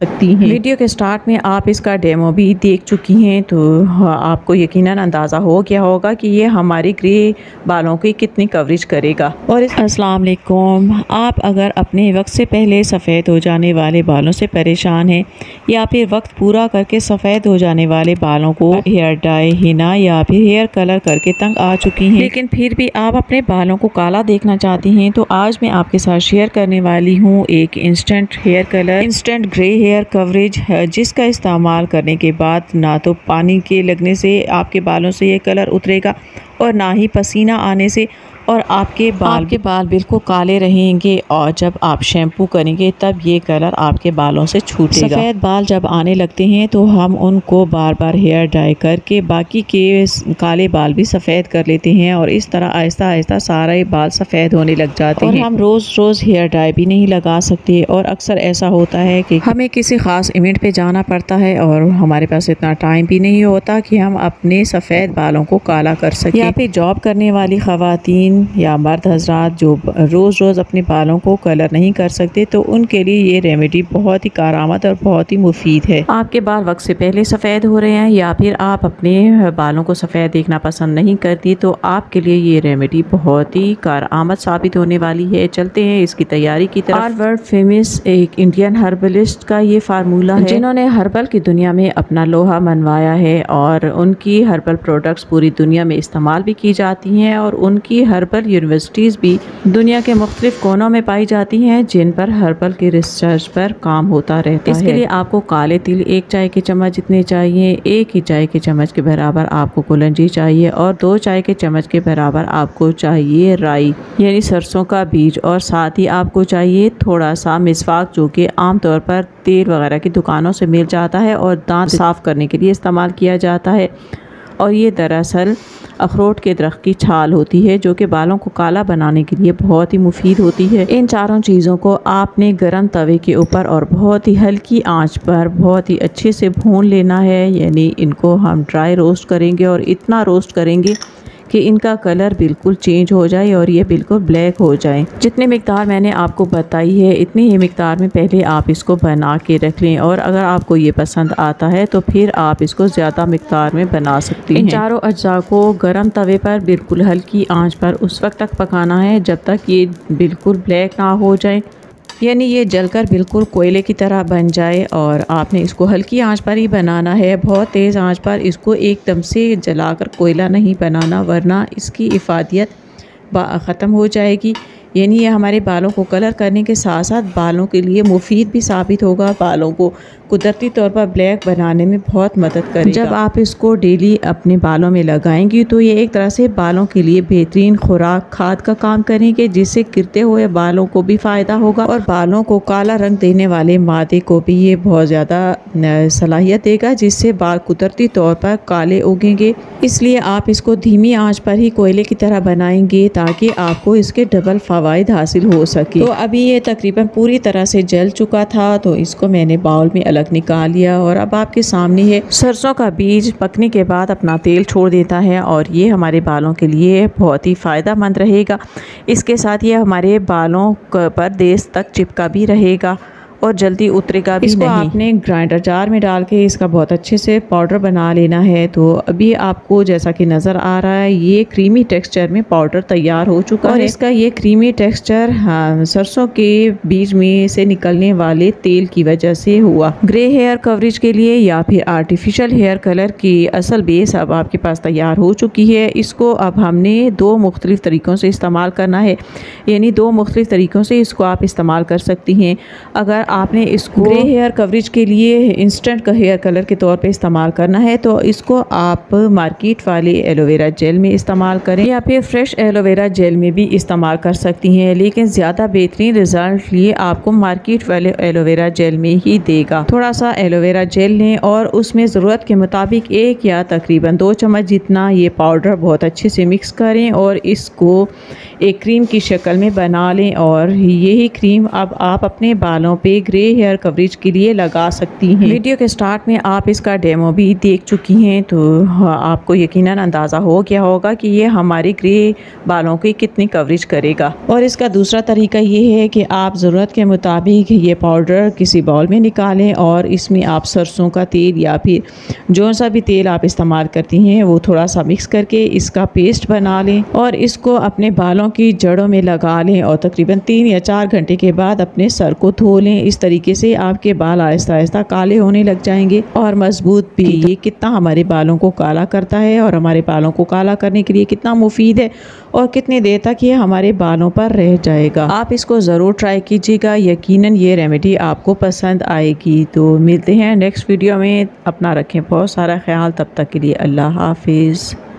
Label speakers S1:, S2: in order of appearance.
S1: सकती हैं। वीडियो के स्टार्ट में आप इसका डेमो भी देख चुकी हैं, तो आपको यकीनन अंदाज़ा हो गया होगा कि ये हमारे ग्रे बालों की कितनी कवरेज करेगा। और अस्सलाम वालेकुम, आप अगर अपने वक्त से पहले सफ़ेद हो जाने वाले बालों से परेशान हैं या फिर वक्त पूरा करके सफ़ेद हो जाने वाले बालों को हेयर डाई, हिना या फिर हेयर कलर करके तंग आ चुकी हैं, लेकिन फिर भी आप अपने बालों को काला देखना चाहती हैं, तो आज मैं आपके साथ शेयर करने वाली हूँ एक instant hair colour, instant grey hair coverage है, जिसका इस्तेमाल करने के बाद ना तो पानी के लगने से आपके बालों से ये कलर उतरेगा और ना ही पसीना आने से, और आपके बाल बिल्कुल काले रहेंगे। और जब आप शैम्पू करेंगे तब ये कलर आपके बालों से छूटेगा। सफ़ेद बाल जब आने लगते हैं तो हम उनको बार बार हेयर डाई करके बाकी के काले बाल भी सफ़ेद कर लेते हैं, और इस तरह आहिस्ता आहिस्ता सारे बाल सफ़ेद होने लग जाते हैं। और हम रोज़ हेयर डाई भी नहीं लगा सकते, और अक्सर ऐसा होता है कि हमें किसी ख़ास इवेंट पे जाना पड़ता है और हमारे पास इतना टाइम भी नहीं होता कि हम अपने सफ़ेद बालों को काला कर सकें। या फिर जॉब करने वाली ख़वातीन या मर्द हजरात जो रोज़ अपने बालों को कलर नहीं कर सकते, तो उनके लिए ये रेमेडी बहुत ही कारआमद और बहुत ही मुफीद है। आपके बाल वक्त से पहले सफ़ेद हो रहे हैं या फिर आप अपने बालों को सफ़ेद देखना पसंद नहीं करती, तो आपके लिए ये रेमेडी बहुत ही कारआमद साबित होने वाली है। चलते हैं इसकी तैयारी की तरफ। वर्ल्ड फेमस एक इंडियन हर्बलिस्ट का ये फार्मूला है, जिन्होंने हर्बल की दुनिया में अपना लोहा मनवाया है, और उनकी हर्बल प्रोडक्ट्स पूरी दुनिया में इस्तेमाल भी की जाती हैं, और उनकी हर्बल यूनिवर्सिटीज़ भी दुनिया के मुख्तलिफ कोनों में पाई जाती हैं, जिन पर हर्बल की रिसर्च पर काम होता रहता है। इसके लिए आपको काले तिल 1 चाय के चम्मच जितने चाहिए, 1 ही चाय के चम्मच के बराबर आपको कुलंजी चाहिए, और 2 चाय के चम्मच के बराबर आपको चाहिए राई यानी सरसों का बीज, और साथ ही आपको चाहिए थोड़ा सा मिसवाक, जो कि आमतौर पर तेल वगैरह की दुकानों से मिल जाता है और दांत साफ़ करने के लिए इस्तेमाल किया जाता है। और ये दरअसल अखरोट के दरख्त की छाल होती है, जो कि बालों को काला बनाने के लिए बहुत ही मुफीद होती है। इन चारों चीज़ों को आपने गरम तवे के ऊपर और बहुत ही हल्की आंच पर बहुत ही अच्छे से भून लेना है, यानी इनको हम ड्राई रोस्ट करेंगे, और इतना रोस्ट करेंगे कि इनका कलर बिल्कुल चेंज हो जाए और ये बिल्कुल ब्लैक हो जाए। जितनी मिकदार मैंने आपको बताई है, इतनी ही मिकदार में पहले आप इसको बना के रख लें, और अगर आपको ये पसंद आता है तो फिर आप इसको ज़्यादा मिकदार में बना सकती हैं। इन चारों अज्जा को गरम तवे पर बिल्कुल हल्की आंच पर उस वक्त तक पकाना है जब तक ये बिल्कुल ब्लैक ना हो जाए, यानी ये जलकर बिल्कुल कोयले की तरह बन जाए। और आपने इसको हल्की आंच पर ही बनाना है, बहुत तेज़ आंच पर इसको एकदम से जलाकर कोयला नहीं बनाना, वरना इसकी इफादियत ख़त्म हो जाएगी। यानी ये हमारे बालों को कलर करने के साथ साथ बालों के लिए मुफीद भी साबित होगा, बालों को कुदरती तौर पर ब्लैक बनाने में बहुत मदद करेगा। जब आप इसको डेली अपने बालों में लगाएंगी तो ये एक तरह से बालों के लिए बेहतरीन खुराक खाद का काम करेंगे, जिससे गिरते हुए बालों को भी फ़ायदा होगा, और बालों को काला रंग देने वाले मादे को भी ये बहुत ज़्यादा सलाहियत देगा, जिससे बाल कुदरती तौर पर काले उगेंगे। इसलिए आप इसको धीमी आँच पर ही कोयले की तरह बनाएंगे, ताकि आपको इसके डबल फ़वाइद हासिल हो सके। तो अभी ये तकरीबन पूरी तरह से जल चुका था, तो इसको मैंने बाउल में अलग निकाल लिया, और अब आपके सामने है सरसों का बीज पकने के बाद अपना तेल छोड़ देता है, और ये हमारे बालों के लिए बहुत ही फ़ायदा मंद रहेगा। इसके साथ ये हमारे बालों पर देर तक चिपका भी रहेगा और जल्दी उतरेगा भी नहीं। आपने ग्राइंडर जार में डाल के इसका बहुत अच्छे से पाउडर बना लेना है। तो अभी आपको जैसा कि नज़र आ रहा है ये क्रीमी टेक्सचर में पाउडर तैयार हो चुका है। इसका ये क्रीमी टेक्सचर सरसों के बीज में से निकलने वाले तेल की वजह से हुआ। ग्रे हेयर कवरेज के लिए या फिर आर्टिफिशियल हेयर कलर की असल बेस अब आपके पास तैयार हो चुकी है। इसको अब हमने 2 मुख्तलिफ तरीक़ों से इस्तेमाल करना है, यानी 2 मुख्तलिफ तरीक़ों से इसको आप इस्तेमाल कर सकती हैं। अगर आपने इसको ग्रे हेयर कवरेज के लिए इंस्टेंट हेयर कलर के तौर पे इस्तेमाल करना है तो इसको आप मार्केट वाले एलोवेरा जेल में इस्तेमाल करें या फिर फ्रेश एलोवेरा जेल में भी इस्तेमाल कर सकती हैं, लेकिन ज़्यादा बेहतरीन रिजल्ट लिए आपको मार्केट वाले एलोवेरा जेल में ही देगा। थोड़ा सा एलोवेरा जेल लें और उसमें ज़रूरत के मुताबिक 1 या तकरीबन 2 चम्मच जितना ये पाउडर बहुत अच्छे से मिक्स करें और इसको एक क्रीम की शक्ल में बना लें। और यही क्रीम अब आप अपने बालों पे ग्रे हेयर कवरेज के लिए लगा सकती हैं। वीडियो के स्टार्ट में आप इसका डेमो भी देख चुकी हैं, तो आपको यकीनन अंदाज़ा हो गया होगा कि ये हमारे ग्रे बालों की कितनी कवरेज करेगा। और इसका दूसरा तरीका ये है कि आप ज़रूरत के मुताबिक ये पाउडर किसी बाउल में निकालें और इसमें आप सरसों का तेल या फिर जो सा भी तेल आप इस्तेमाल करती हैं वो थोड़ा सा मिक्स करके इसका पेस्ट बना लें और इसको अपने बालों की जड़ों में लगा लें और तकरीबन 3 या 4 घंटे के बाद अपने सर को धो लें। इस तरीके से आपके बाल आहिस्ता आहिस्ता काले होने लग जाएंगे और मजबूत भी। ये कितना हमारे बालों को काला करता है और हमारे बालों को काला करने के लिए कितना मुफीद है और कितनी देर तक ये हमारे बालों पर रह जाएगा। आप इसको ज़रूर ट्राई कीजिएगा, यकीनन ये रेमेडी आपको पसंद आएगी। तो मिलते हैं नेक्स्ट वीडियो में। अपना रखें बहुत सारा ख्याल, तब तक के लिए अल्लाह हाफिज़।